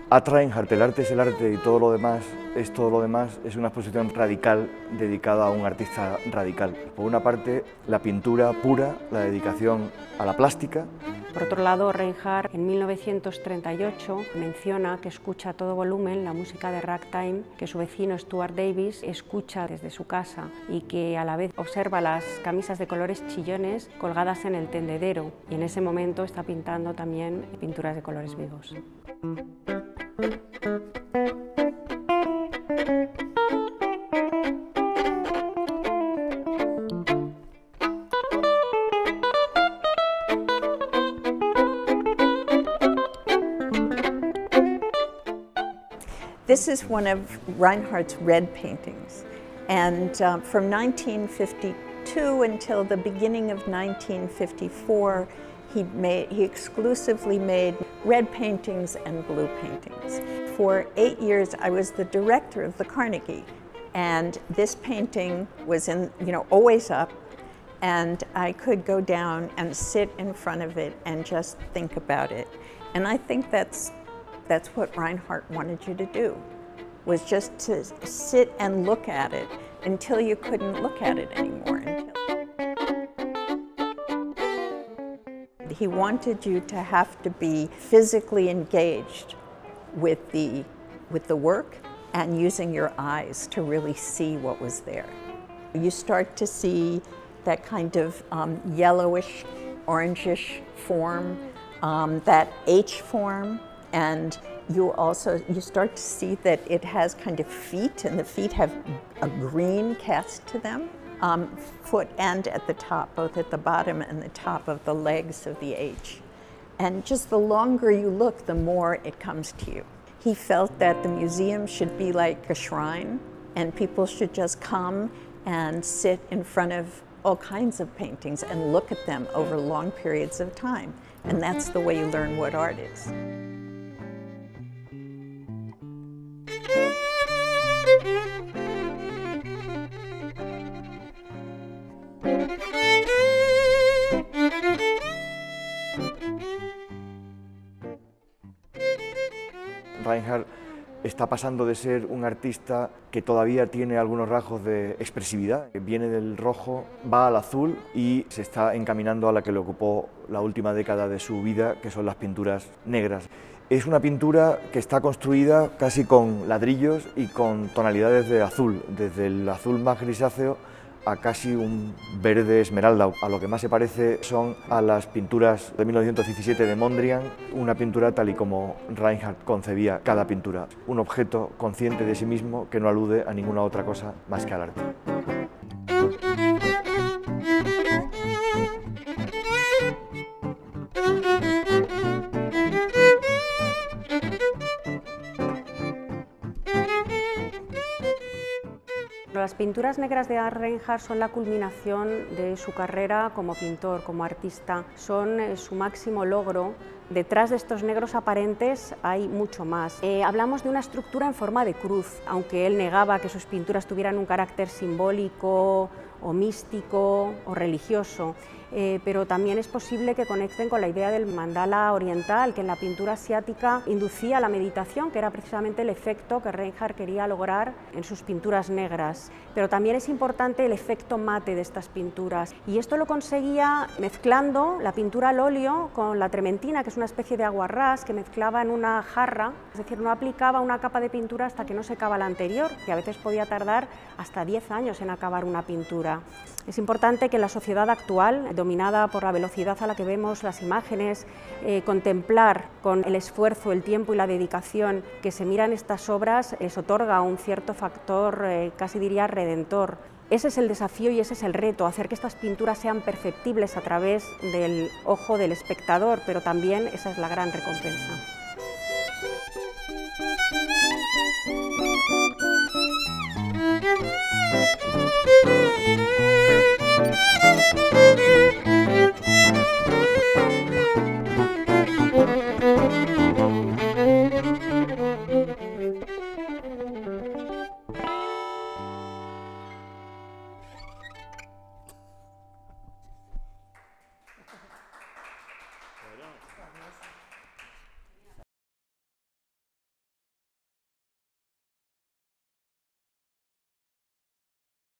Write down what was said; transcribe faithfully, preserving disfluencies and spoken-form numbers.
At Reinhardt, el arte es el arte y todo lo demás es todo lo demás, es una exposición radical dedicada a un artista radical. Por una parte, la pintura pura, la dedicación a la plástica. Por otro lado, Reinhardt en mil novecientos treinta y ocho menciona que escucha a todo volumen la música de ragtime que su vecino Stuart Davis escucha desde su casa y que a la vez observa las camisas de colores chillones colgadas en el tendedero, y en ese momento está pintando también pinturas de colores vivos. This is one of Reinhardt's red paintings, and um, from nineteen fifty-two until the beginning of nineteen fifty-four, he, made, he exclusively made red paintings and blue paintings. For eight years, I was the director of the Carnegie, and this painting was in, you know, always up, and I could go down and sit in front of it and just think about it. And I think that's That's what Reinhardt wanted you to do, was just to sit and look at it until you couldn't look at it anymore. He wanted you to have to be physically engaged with the, with the work and using your eyes to really see what was there. You start to see that kind of um, yellowish, orangish form, um, that H form. And you also, you start to see that it has kind of feet, and the feet have a green cast to them, um, foot and at the top, both at the bottom and the top of the legs of the H. And just the longer you look, the more it comes to you. He felt that the museum should be like a shrine, and people should just come and sit in front of all kinds of paintings and look at them over long periods of time. And that's the way you learn what art is. Reinhardt está pasando de ser un artista que todavía tiene algunos rasgos de expresividad. Viene del rojo, va al azul y se está encaminando a la que le ocupó la última década de su vida, que son las pinturas negras. Es una pintura que está construida casi con ladrillos y con tonalidades de azul, desde el azul más grisáceo a casi un verde esmeralda. A lo que más se parece son a las pinturas de mil novecientos diecisiete de Mondrian, una pintura tal y como Reinhardt concebía cada pintura, un objeto consciente de sí mismo que no alude a ninguna otra cosa más que al arte. Las pinturas negras de Reinhardt son la culminación de su carrera como pintor, como artista. Son eh, su máximo logro. Detrás de estos negros aparentes hay mucho más. Eh, hablamos de una estructura en forma de cruz, aunque él negaba que sus pinturas tuvieran un carácter simbólico o místico o religioso, eh, pero también es posible que conecten con la idea del mandala oriental, que en la pintura asiática inducía la meditación, que era precisamente el efecto que Reinhardt quería lograr en sus pinturas negras. Pero también es importante el efecto mate de estas pinturas, y esto lo conseguía mezclando la pintura al óleo con la trementina, que es una especie de aguarrás que mezclaba en una jarra, es decir, no aplicaba una capa de pintura hasta que no secaba la anterior, que a veces podía tardar hasta diez años en acabar una pintura. Es importante que en la sociedad actual, dominada por la velocidad a la que vemos las imágenes, eh, contemplar con el esfuerzo, el tiempo y la dedicación que se miran estas obras les otorga un cierto factor, eh, casi diría, redentor. Ese es el desafío y ese es el reto, hacer que estas pinturas sean perceptibles a través del ojo del espectador, pero también esa es la gran recompensa. Thank you.